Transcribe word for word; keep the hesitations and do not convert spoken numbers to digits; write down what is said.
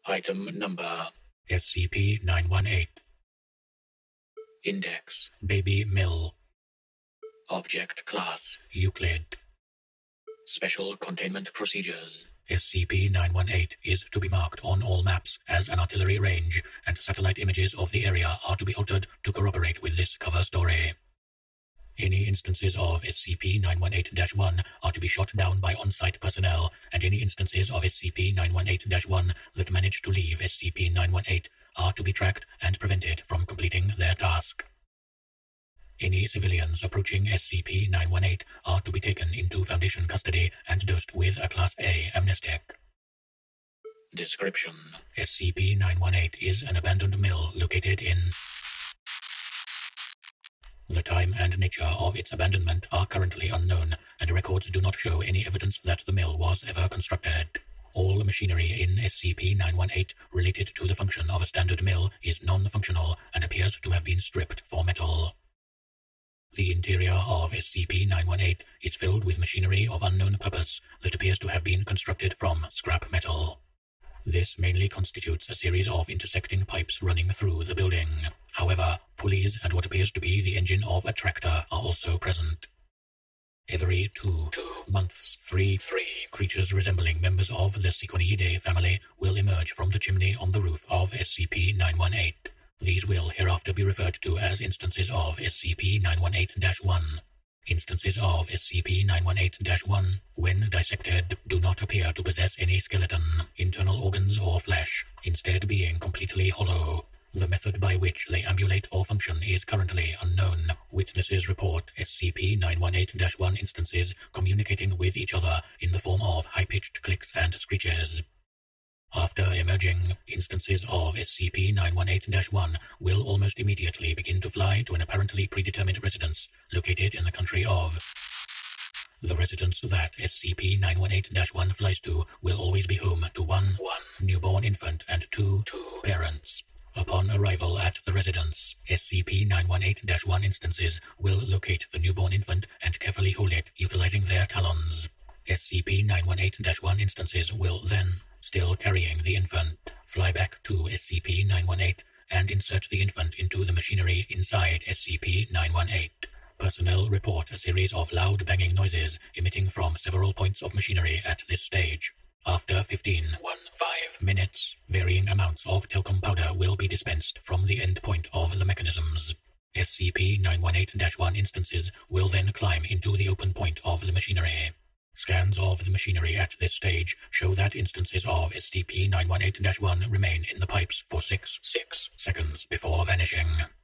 Item number S C P nine one eight. Index Baby Mill. Object Class Euclid. Special Containment Procedures. S C P nine one eight is to be marked on all maps as an artillery range, and satellite images of the area are to be altered to corroborate with this cover story. Any instances of S C P nine one eight dash one are to be shot down by on-site personnel, and any instances of S C P nine one eight dash one that manage to leave S C P nine one eight are to be tracked and prevented from completing their task. Any civilians approaching S C P nine one eight are to be taken into Foundation custody and dosed with a Class A amnestic. Description: S C P nine one eight is an abandoned mill located in... The time and nature of its abandonment are currently unknown, and records do not show any evidence that the mill was ever constructed. All machinery in S C P nine one eight related to the function of a standard mill is non-functional and appears to have been stripped for metal. The interior of S C P nine one eight is filled with machinery of unknown purpose that appears to have been constructed from scrap metal. This mainly constitutes a series of intersecting pipes running through the building. However, pulleys and what appears to be the engine of a tractor are also present. Every two, two months, three, three creatures resembling members of the Siconiidae family will emerge from the chimney on the roof of S C P nine one eight. These will hereafter be referred to as instances of S C P nine one eight dash one. Instances of S C P nine one eight dash one, when dissected, do not appear to possess any skeleton, internal organs or flesh, instead being completely hollow. The method by which they ambulate or function is currently unknown. Witnesses report S C P nine one eight dash one instances communicating with each other in the form of high-pitched clicks and screeches. After emerging, instances of S C P nine one eight dash one will almost immediately begin to fly to an apparently predetermined residence located in the country of. The residence that S C P nine one eight dash one flies to will always be home to one, one newborn infant and two, two parents. Upon arrival at the residence, S C P nine one eight dash one instances will locate the newborn infant and carefully hold it, utilizing their talons. S C P nine one eight dash one instances will then, still carrying the infant, fly back to S C P nine one eight and insert the infant into the machinery inside S C P nine one eight. Personnel report a series of loud banging noises emitting from several points of machinery at this stage. After fifteen minutes, varying amounts of talcum powder will be dispensed from the end point of the mechanisms. S C P nine one eight dash one instances will then climb into the open point of the machinery. Scans of the machinery at this stage show that instances of S C P nine one eight dash one remain in the pipes for six, six seconds before vanishing.